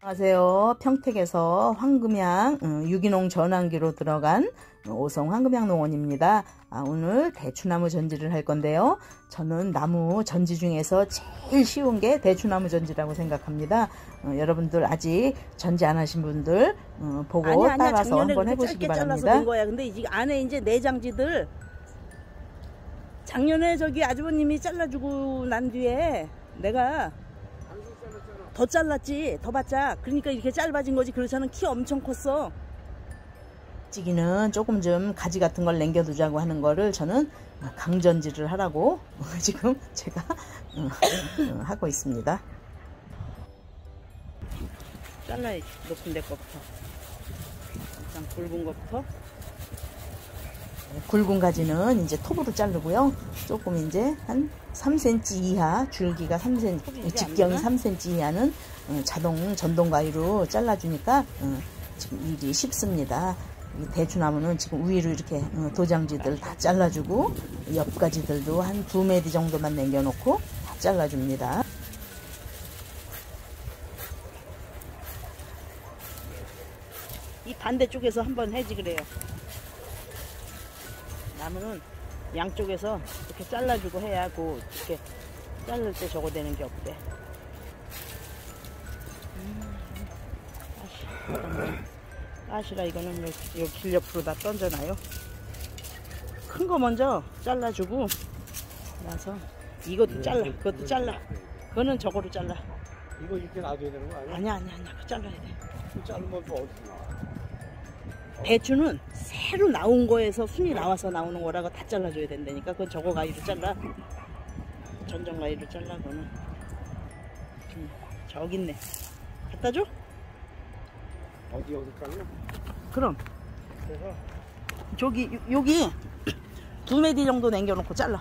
안녕하세요. 평택에서 황금향 유기농 전환기로 들어간 오성 황금향 농원입니다. 오늘 대추나무 전지를 할 건데요. 저는 나무 전지 중에서 제일 쉬운 게 대추나무 전지라고 생각합니다. 여러분들 아직 전지 안 하신 분들 보고 따라서 한번 해보시기 바랍니다. 잘라서 된 거야. 근데 이 안에 이제 내장지들 작년에 저기 아주버님이 잘라주고 난 뒤에 내가 더 잘랐지, 더 바짝. 그러니까 이렇게 짧아진 거지. 그렇잖아. 키 엄청 컸어. 찌기는 조금 좀 가지 같은 걸 남겨두자고 하는 거를 저는 강전지를 하라고 지금 제가 하고 있습니다. 잘라야지. 높은 데 거부터. 일단 굵은 거부터. 굵은 가지는 이제 톱으로 자르고요. 조금 이제 한 3cm 이하, 줄기가 3cm, 직경이 3cm 이하는 자동 전동 가위로 잘라주니까 지금 일이 쉽습니다. 이 대추나무는 지금 위로 이렇게 도장지들 다 잘라주고 옆가지들도 한 2mm 정도만 남겨놓고 다 잘라줍니다. 이 반대쪽에서 한번 해지 그래요. 나무는 양쪽에서 이렇게 잘라주고 해야 이렇게 자를 때 저거 되는 게 없대. 가시라 이거는 요 길 옆으로 다 던져놔요. 큰 거 먼저 잘라주고 나서 이것도 잘라, 그것도 잘라. 그거는 저거로 잘라. 이거 이렇게 놔둬야 되는 거 아니야? 아니야. 그거 잘라야 돼. 자르면 또 어디 나와? 배추는 새로 나온 거에서 순이 나와서 나오는 거라고 다 잘라줘야 된다니까. 그건 저거 가위로 잘라. 전정 가위로 잘라. 그거는 저기 있네. 갖다 줘? 어디 잘라? 그럼 그래서 저기 여기 2mm 정도 남겨놓고 잘라.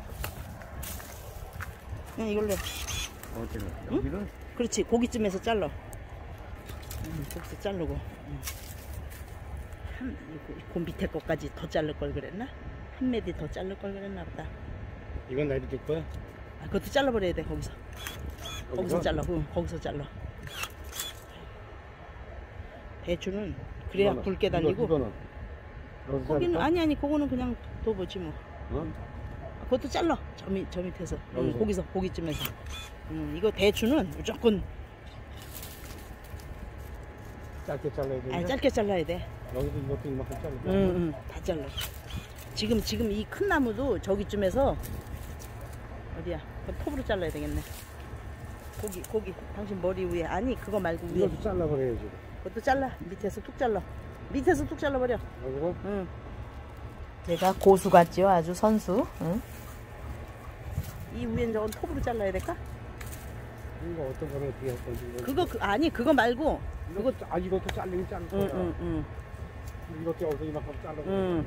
그냥 이걸로 해. 어디를? 응? 여기를? 그렇지. 고기쯤에서 잘라. 거기서 자르고. 그 밑에 것까지 더 자를 걸 그랬나? 1mm 더 자를 걸 그랬나 보다. 이건 나 이렇게 거야? 그것도 잘라버려야 돼. 거기서 잘라. 거기서 잘라. 배추는 그래야 이거는, 굵게 달리고. 이거는 거기는 아니 그거는 그냥 둬보지 뭐. 어? 그것도 잘라. 저 밑에서. 여기서? 고기쯤에서. 이거 대추는 무조건 짧게 잘라야 돼. 짧게 잘라야 돼. 여기도 이것도 이만큼 잘라. 다 잘라. 지금 이 큰 나무도 저기쯤에서 어디야? 톱으로 잘라야 되겠네. 고기 당신 머리 위에. 아니 그거 말고 위에. 이것도 잘라버려야지. 그것도 잘라. 밑에서 툭 잘라. 밑에서 툭 잘라버려. 여기로? 응. 제가 고수 같죠? 아주 선수. 이 위엔 저건 톱으로 잘라야 될까? 이거 어떤 거를 어떻게 할 건지. 아니 그거 말고. 이것도 잘리긴 자를 거야. 응. 이것도 여기서 이만큼 잘라버려.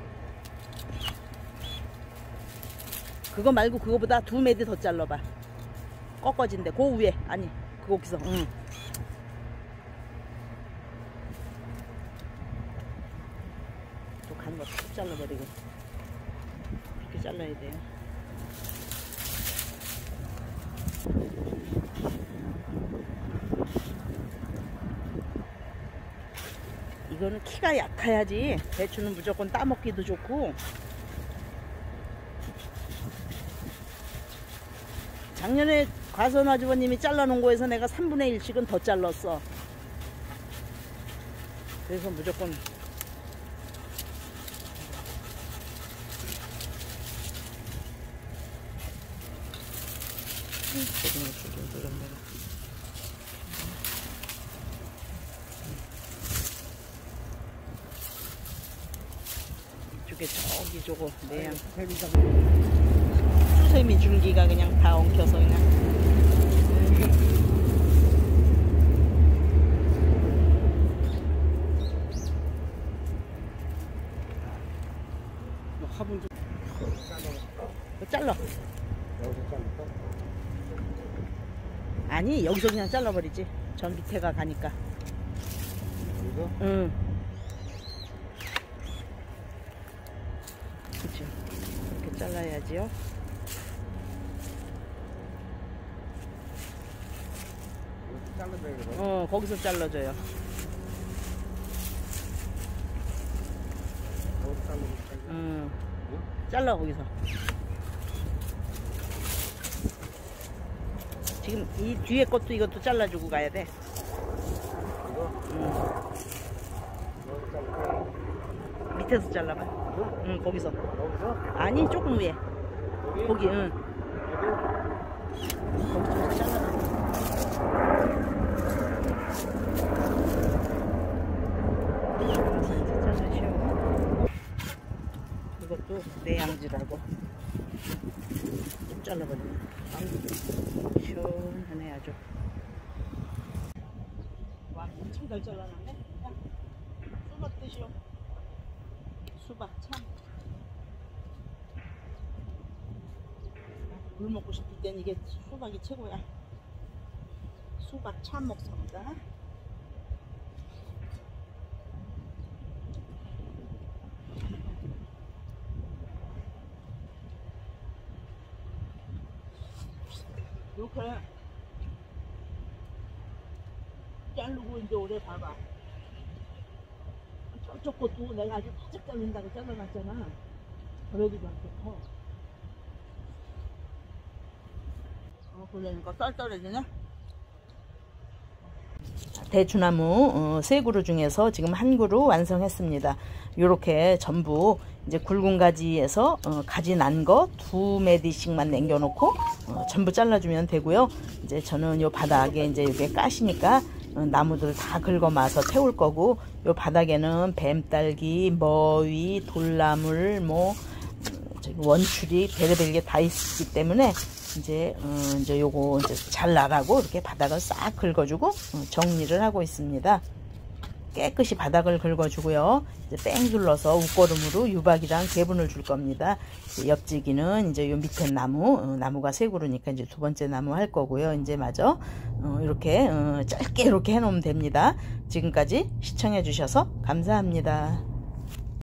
그거 말고 그거보다 2mm 더 잘라봐. 꺾어진대. 그 위에. 아니 거기서. 또 간 거 툭 잘라버리고. 그렇게 잘라야 돼요. 이거는 키가 약해야지. 배추는 무조건 따먹기도 좋고. 작년에 과선 아주버님이 잘라놓은 거에서 내가 3분의 1씩은 더 잘랐어. 그래서 무조건 이쪽에 저거 내양 수세미 줄기가 그냥 다 엉켜서 그냥. 화분 좀 잘라. 여기서 자를까? 아니 여기서 그냥 잘라버리지. 전 밑에가 가니까. 여기서? 응. 그쵸. 이렇게 잘라야지요. 잘라줘야 돼. 거기서 잘라줘요. 거기서 잘라줘. 잘라 거기서. 지금 이 뒤에 것도 이것도 잘라주고 가야 돼. 이거? 여기 잘라. 밑에서 잘라봐. 이거? 거기서. 여기서? 아니 조금 위에. 여기? 거기. 여기? 거기서 잘라. 이것도 내양지라고 좀 잘라버려. 시원하네 아주. 와 엄청 잘 잘라놨네. 야, 수박 드시오. 수박 참. 물 먹고 싶을 땐 이게 수박이 최고야. 수박 참 먹습니다. 이렇게 자르고 이제 오래 봐봐. 저쪽 것도 내가 아주 바짝 자른다고 잘라놨잖아. 그래도 저렇게 커. 그러니까 쌀쌀해지네. 대추나무 3그루 중에서 지금 1그루 완성했습니다. 요렇게 전부 이제 굵은 가지에서 가지 난 거 2매디씩만 남겨놓고 전부 잘라주면 되고요. 이제 저는 요 바닥에 이제 이게 가시니까 나무들 다 긁어마서 태울 거고, 요 바닥에는 뱀딸기, 머위, 돌나물, 뭐 원추리 베레벨 게 다 있기 때문에 이제 요거 이제 잘 나가고 이렇게 바닥을 싹 긁어주고 정리를 하고 있습니다. 깨끗이 바닥을 긁어주고요. 이제 뺑 둘러서 웃거름으로 유박이랑 개분을 줄 겁니다. 옆지기는 이제 요 밑에 나무가 3그루니까 이제 2번째 나무 할 거고요. 이제 마저 이렇게 짧게 이렇게 해놓으면 됩니다. 지금까지 시청해 주셔서 감사합니다.